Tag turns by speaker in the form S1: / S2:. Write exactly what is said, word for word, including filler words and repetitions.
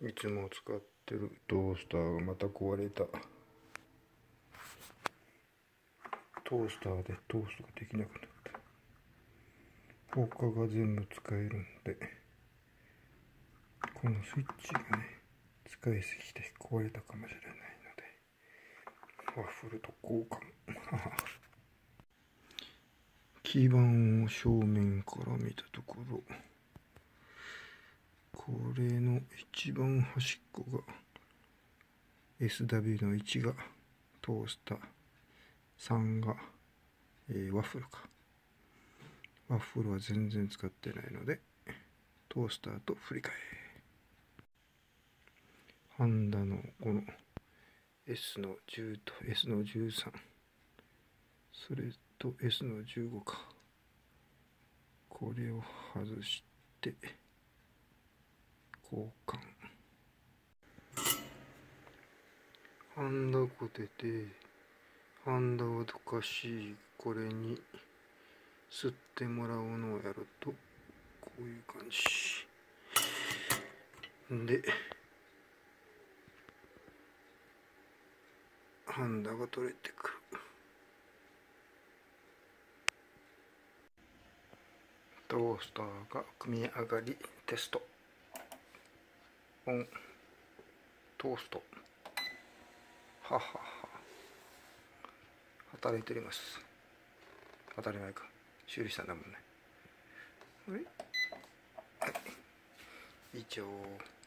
S1: いつも使ってるトースターがまた壊れた。トースターでトーストができなくなった。他が全部使えるんで、このスイッチがね、使いすぎて壊れたかもしれないので、ワッフルと交換。基板を正面から見たところ、これの一番端っこが エスダブリュー のいちがトースター、さんが、えー、ワッフルか。ワッフルは全然使ってないので、トースターと振り替え。ハンダのこの エス のじゅうと エス のじゅうさん、それと エス のじゅうごか。これを外して交換。ハンダコテでハンダをどかし、これに吸ってもらうのをやるとこういう感じで、ハンダが取れてくる。トースターが組み上がりテスト。オン。トースト。ははは。働いております。当たり前か。修理したんだもんね。はい。以上。